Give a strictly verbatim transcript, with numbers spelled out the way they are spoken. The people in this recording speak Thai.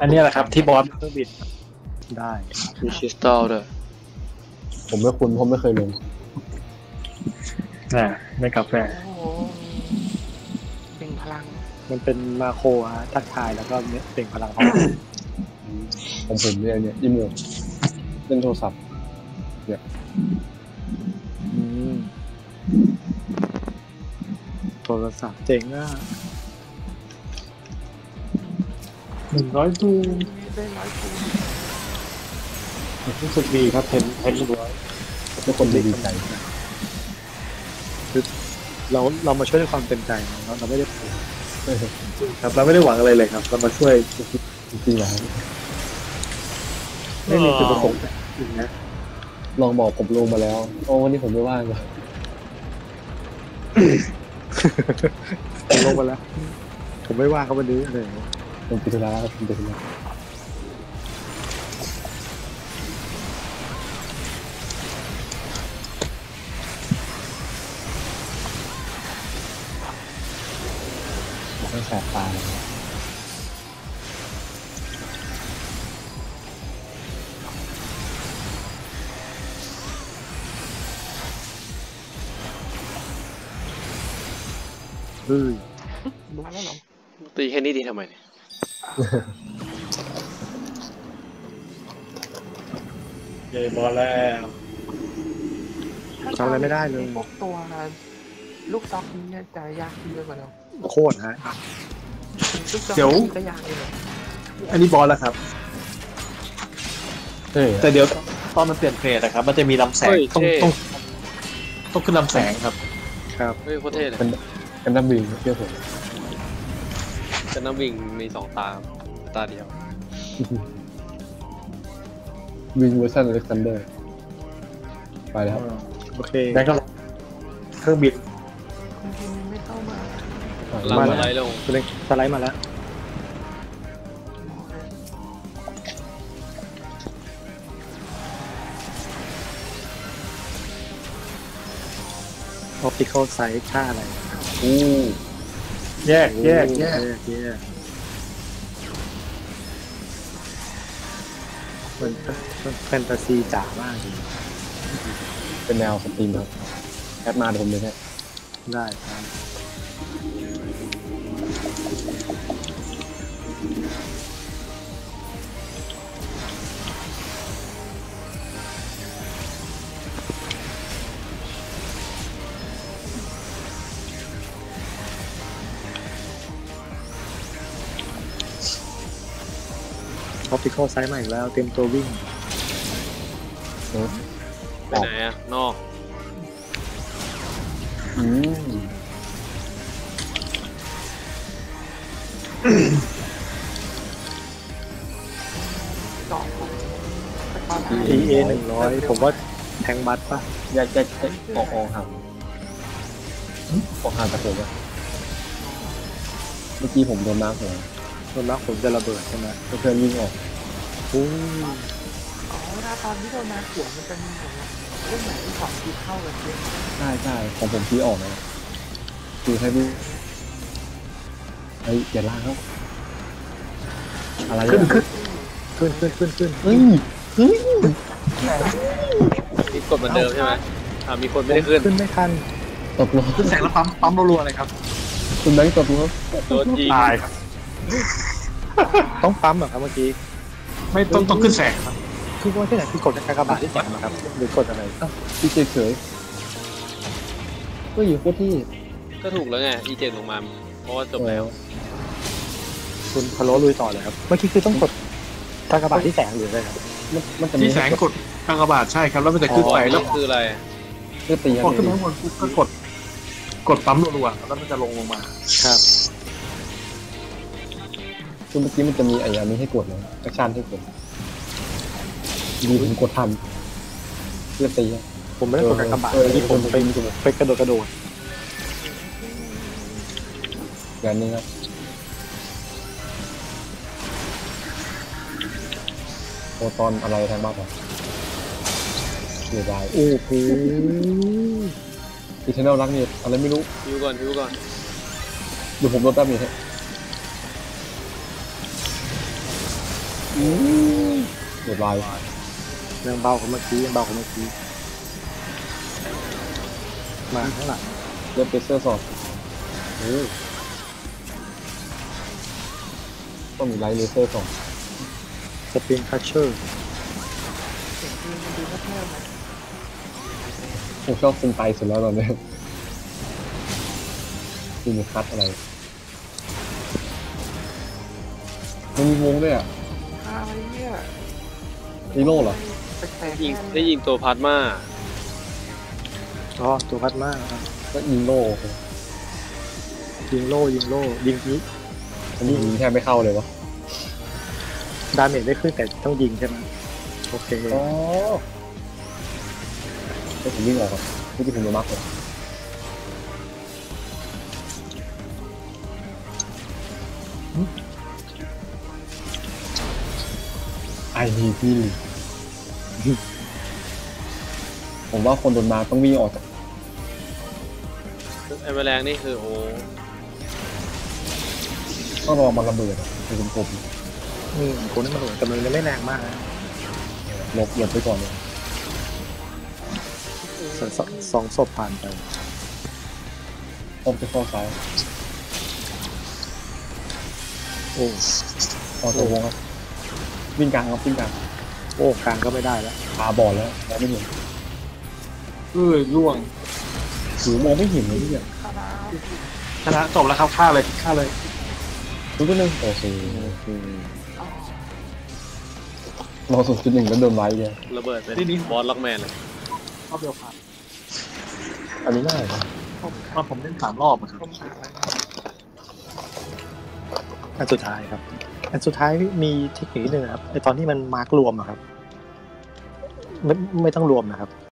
อันนี้แหละครับที่บอสเครื่องบินได้มีคริสตัลด้วยผมไม่คุ้นผมไม่เคยลงนะในกาแฟโอ้โหเป็นพลังมันเป็นมาโครฮะทักทายแล้วก็เปล่งพลังของผมผมเนี่ยเนี่ยอีโมดเล่นโทรศัพท์เนี่ยโทรศัพท์เจ๋งอ่ะหนึ่งร้อยตูได้ร้อยตูรู้สึกดีครับเพนเพนร้อยทุกคนดีใจคือเราเรามาช่วยด้วยความเต็มใจเราเราไม่ได้ครับเราไม่ได้หวังอะไรเลยครับเรามาช่วยจริงๆเหรอไม่มีจุดประสงค์จริงนะลองบอกผมลงมาแล้วโอ้วันนี้ผมไม่ว่างเลยผมลงมาแล้วผมไม่ว่างเขาวันนี้อะไรผมติดธุระผมติดธุระต้องแสบตาเฮ้ยรู้แล้วเหรอตีแค่นี้ดีทำไมเนี่ยเย้บอลแล้วทำอะไรไม่ได้เลยพวกตัวลูกซ็อกนี้จะยากขึ้นเยอะกว่าเราโคตรฮะเดี๋ยวก็ยากเลยอันนี้บอลแล้วครับแต่เดี๋ยวตอนมันเปลี่ยนเพจนะครับมันจะมีลำแสงต้องต้องต้องขึ้นลำแสงครับครับเฮ้ยโคตรเท่เลยเป็นน้ำวิ่งเชื่อผมเป็นน้ำวิ่งมีสองตาตาเดียววิ่งเวอร์ชันอเล็กซานเดอร์ไปแล้วโอเคแล้วก็เครื่องบินไม่เข้ามามาสไลด์ลงสไลด์มาแล้วออปติคอลไซส์ค่าอะไรอู้แยกแยกแยกแยกมันมันแฟนตาซีจ๋ามากเลยเป็นแนวสตรีมครับแอดมาผมเลยแค่ได้ครับออปติคอลไซส์ใหม่อีกแล้วเต็มตัววิ่งไปไหนอะนอกอืมที เอ หนึ่งร้อยผมว่าแทงบัตป่ะอยากจะออกออกห่างออกห่างจากผมอะเมื่อกี้ผมโดนน้ำหัวโดนน้ำผมจะระเบิดใช่ไหมเพื่อนวิ่งออกโอ้อ๋อถ้าตอนที่โดนน้ำหัวมันจะมีแบบเรื่องไหนที่ของที่เข้ากันเยอะใช่ใช่ของผมที่ออกนะคือให้วิ่งเฮ้ยอย่าล่าเขาอะไรขึ้นขึ้นขึ้นขึ้นขึ้นขึ้นเฮ้ยเฮ้ยมีกดเหมือนเดิมใช่ไหมอ่ามีคนไม่ได้ขึ้นขึ้นไม่ทันตกลงขึ้นแสงแล้วปั๊มปั๊มรัวๆเลยครับคุณแบงค์ตกลงโดนยิงตายครับต้องปั๊มเหรอครับเมื่อกี้ไม่ต้องต้องขึ้นแสงครับคือว่าที่ไหนคือกดกากบาทที่แสงนะครับหรือกดอะไรที่เฉยเฉยก็อยู่โคตรที่ก็ถูกแล้วไงอีเจนลงมาเพราะว่าจบแล้วคุณพะโล้ลุยต่อเลยครับเมื่อกี้คือต้องกดกากบาทที่แสงหรืออะไรครับมันจะที่แสงกดกากบาทใช่ครับแล้วมันจะขึ้นไปแล้วคืออะไรก็ตีพอขึ้นมาข้างบนก็กดกดปั๊มรัวๆแล้วมันจะลงลงมาครับคือเมื่อกี้มันจะมีไอ้อันนี้ให้กดเลยแอคชั่นให้กดดีผมกดทันเพื่อตีผมไม่ได้กดกากบาทที่ผมไปไปกระโดดกระโดดอย่างนี้ครับโอตอนอะไรแทนบ้างครับเสียดายโอ้โหอีเทนเนลรักเนี่ยอะไรไม่รู้พิวก่อนพิวก่อนเดี๋ยวผมลดแป๊บนึงฮะอืมเดือดร้ายยังเบากว่าเมื่อกี้ยังเบากว่าเมื่อกี้มาข้างหลังเลือดเปเซอร์สอบโอ้ต้องมีไลท์เลเซอร์สองสปริงคัชเชอร์เสียงเพลงมันดูแทบๆนะผมชอบซึงไตสุดแล้วตอนนี้ดูมีคัดอะไรมันมีวงด้วยอ่ะอ้าวไอ้เนี่ยฮีโร่เหรอแปลกๆยิงแน่เลยได้ยิงตัวพาร์ตมาอ๋อตัวพัดมากครับก็ยิงโล่ยิงโล่ยิงโล่ยิงนี้มันยิงแทบไม่เข้าเลยวะดาเมจได้ขึ้นแต่ต้องยิงใช่ไหมโอเคอ๋อให้ผมวิ่งออกก่อนที่ที่ผมจะมักเลยไอ้นี่พี่ผมว่าคนโดนมาต้องวิ่งออกจากไอ้แมลงนี่คือโอ้ต้องรอมันระเบิดอะคือกลมอืมคนนั้นมันโหดแต่มันยังไม่แรงมากนะๆหลบหลบไปก่อนเลยสองสองสองศพผ่านไปอ้อมไปเข้าซ้ายโอ้ออกจากวงครับวิ่งกลางครับวิ่งกลางโอ้กลางก็ไม่ได้แล้วตาบอดแล้วแล้วไม่เห็นเออล่วงหูมองไม่เห็นเลยเนี่ยคาราชนะจบแล้วครับฆ่าเลยฆ่าเลยรู้ตัวหนึ่งโอเคโอเคอ๋อรอสุดจุดหนึ่งแล้วโดนไว้เลยระเบิดเป็นบอสล็อกแมนเลยรอบเดียวผ่านอันนี้ง่ายนะผมว่าผมเล่นสามรอบอะครับผมหาอะไรอันสุดท้ายครับ อันสุดท้ายมีเทคนิคหนึ่งนะครับไอตอนที่มันมาร์กรวมอะครับ ไม่ไม่ต้องรวมนะครับ